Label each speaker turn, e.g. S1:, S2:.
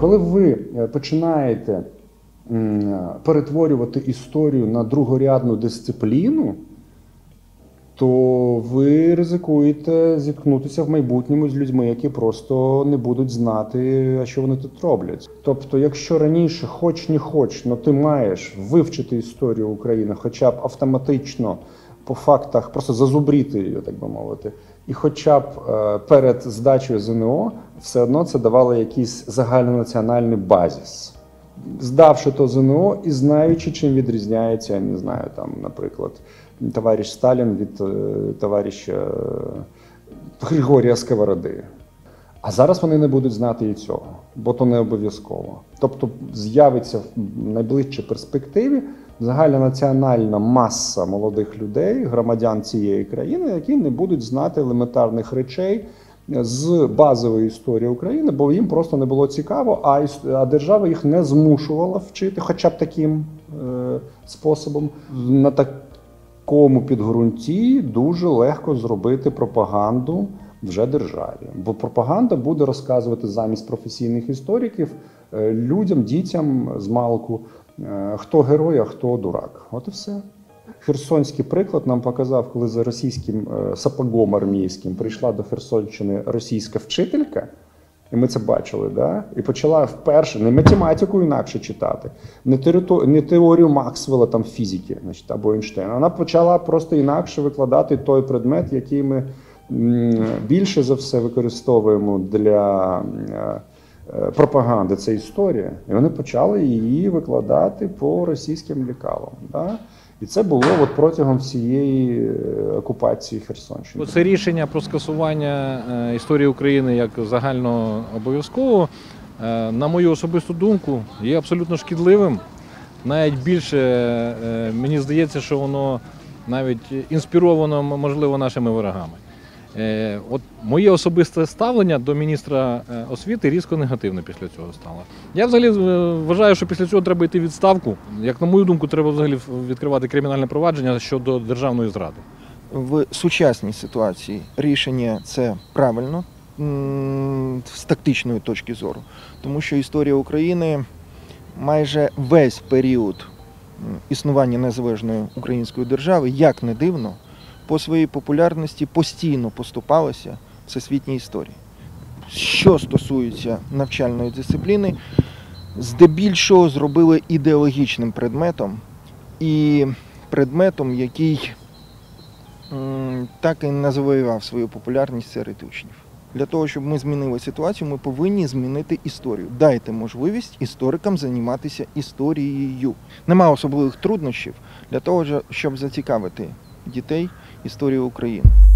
S1: коли ви починаєте перетворювати історію на другорядну дисципліну, то ви ризикуєте зіткнутися в майбутньому з людьми, які просто не будуть знати, що вони тут роблять. Тобто, якщо раніше, хоч не хоч, но ти маєш вивчити історію України, хоча б автоматично, по фактах, просто зазубріти її, так би мовити, і хоча б перед здачею ЗНО, все одно це давало якийсь загальнонаціональний базис. Здавши то ЗНО і знаючи, чим відрізняється, я не знаю, там, наприклад, товариш Сталін від товариша Григорія Сковороди. А зараз вони не будуть знати і цього, бо то не обов'язково. Тобто з'явиться в найближчій перспективі загальнонаціональна маса молодих людей, громадян цієї країни, які не будуть знати елементарних речей з базової історії України, бо їм просто не було цікаво, а держава їх не змушувала вчити, хоча б таким способом. На такому підґрунті дуже легко зробити пропаганду вже державі. Бо пропаганда буде розказувати замість професійних істориків людям, дітям з малку, хто герой, а хто дурак. От і все. Херсонський приклад нам показав, коли за російським сапогом армійським прийшла до Херсонщини російська вчителька, і ми це бачили, да? І почала вперше не математику інакше читати, не теорію Максвелла там фізики, значить, або Ейнштейна. Вона почала просто інакше викладати той предмет, який ми більше за все використовуємо для пропаганди, це історія. І вони почали її викладати по російським лекалам. Да? І це було от протягом всієї окупації Херсонщини.
S2: Це рішення про скасування історії України як загальнообов'язково, на мою особисту думку, є абсолютно шкідливим. Навіть більше, мені здається, що воно навіть інспіровано, можливо, нашими ворогами. От моє особисте ставлення до міністра освіти різко негативне після цього стало. Я взагалі вважаю, що після цього треба йти в відставку. Як на мою думку, треба взагалі відкривати кримінальне провадження щодо державної зради.
S3: В сучасній ситуації рішення це правильно з тактичної точки зору, тому що історія України майже весь період існування незалежної української держави, як не дивно, по своїй популярності постійно поступалася всесвітній історії. Що стосується навчальної дисципліни, здебільшого зробили ідеологічним предметом і предметом, який так і не завоював свою популярність серед учнів. Для того, щоб ми змінили ситуацію, ми повинні змінити історію. Дайте можливість історикам займатися історією. Нема особливих труднощів для того, щоб зацікавити дітей історією України.